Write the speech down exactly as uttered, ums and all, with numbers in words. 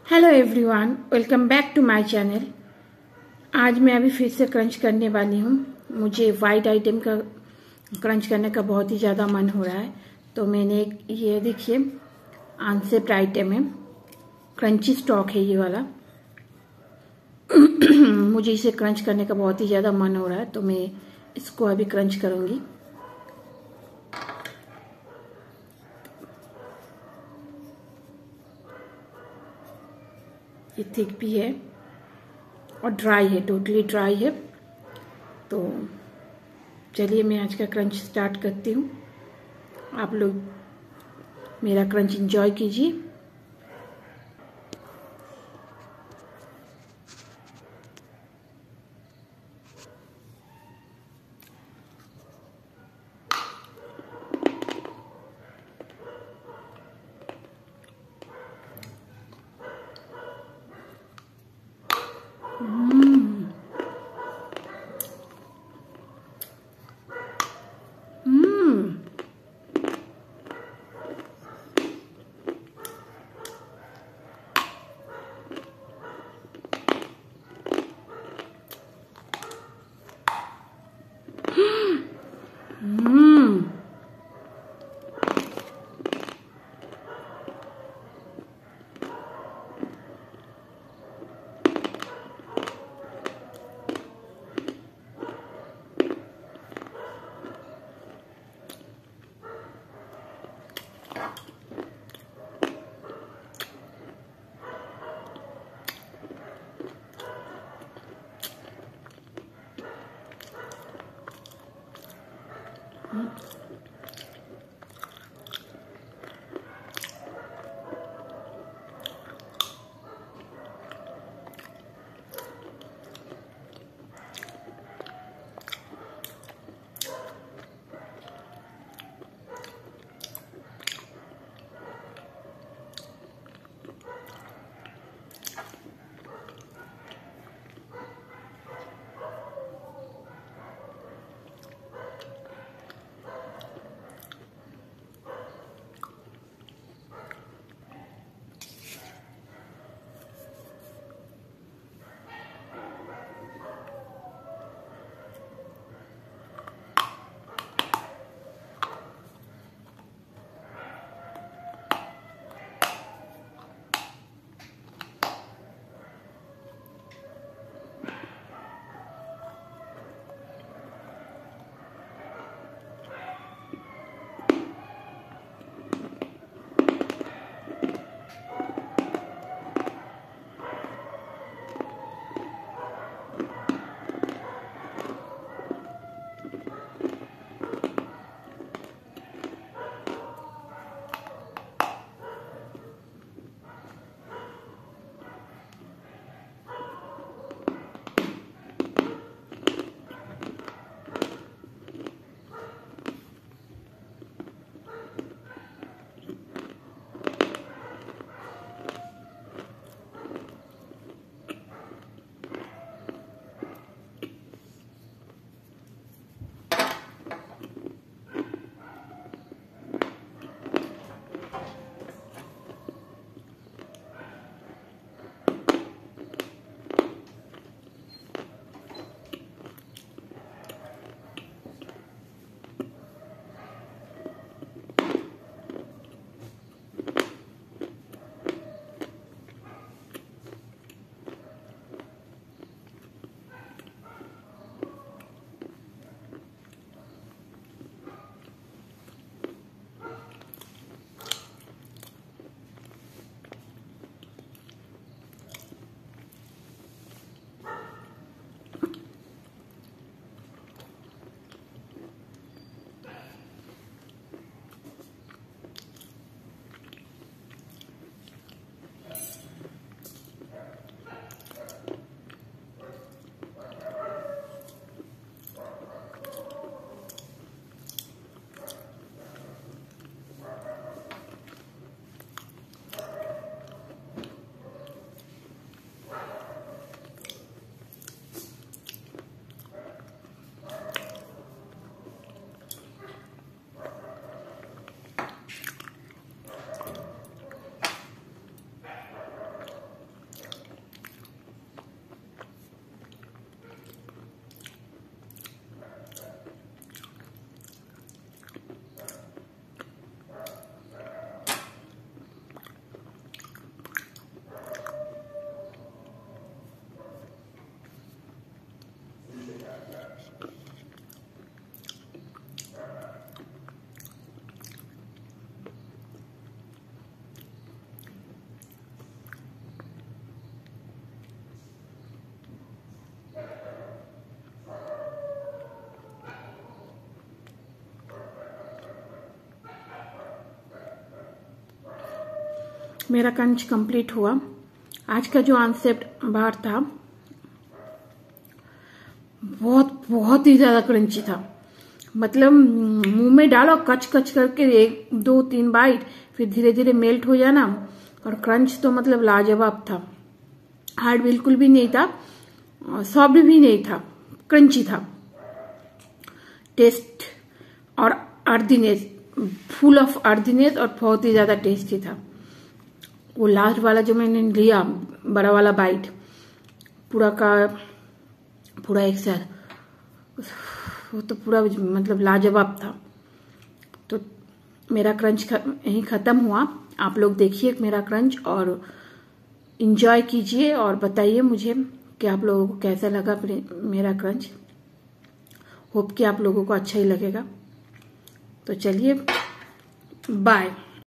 Hello everyone, welcome back to my channel. आज मैं अभी फिर से क्रंच करने वाली हूँ। मुझे वाइट आइटम का क्रंच करने का बहुत ही ज़्यादा मन हो रहा है, तो मैंने एक ये देखिए अनसेप्ड आइटम है, क्रंची स्टॉक है ये वाला। मुझे इसे क्रंच करने का बहुत ही ज़्यादा मन हो रहा है, तो मैं इसको अभी क्रंच करूँगी। ये थिक भी है और ड्राई है, टोटली ड्राई है। तो चलिए मैं आज का क्रंच स्टार्ट करती हूँ। आप लोग मेरा क्रंच एंजॉय कीजिए। मेरा क्रंच कंप्लीट हुआ। आज का जो कॉन्सेप्ट बार था बहुत बहुत ही ज्यादा क्रंची था। मतलब मुंह में डालो कच कच करके एक दो तीन बाइट, फिर धीरे धीरे मेल्ट हो जाना। और क्रंच तो मतलब लाजवाब था। हार्ड बिल्कुल भी नहीं था, सॉफ्ट भी नहीं था, क्रंची था। टेस्ट और अर्दीनेस, फुल ऑफ अर्दीनेस और बहुत ही ज्यादा टेस्टी था। वो लास्ट वाला जो मैंने लिया बड़ा वाला बाइट, पूरा का पूरा एक साथ, वो तो पूरा मतलब लाजवाब था। तो मेरा क्रंच यहीं खत्म हुआ। आप लोग देखिए मेरा क्रंच और इंजॉय कीजिए और बताइए मुझे कि आप लोगों को कैसा लगा मेरा क्रंच। होप कि आप लोगों को अच्छा ही लगेगा। तो चलिए बाय।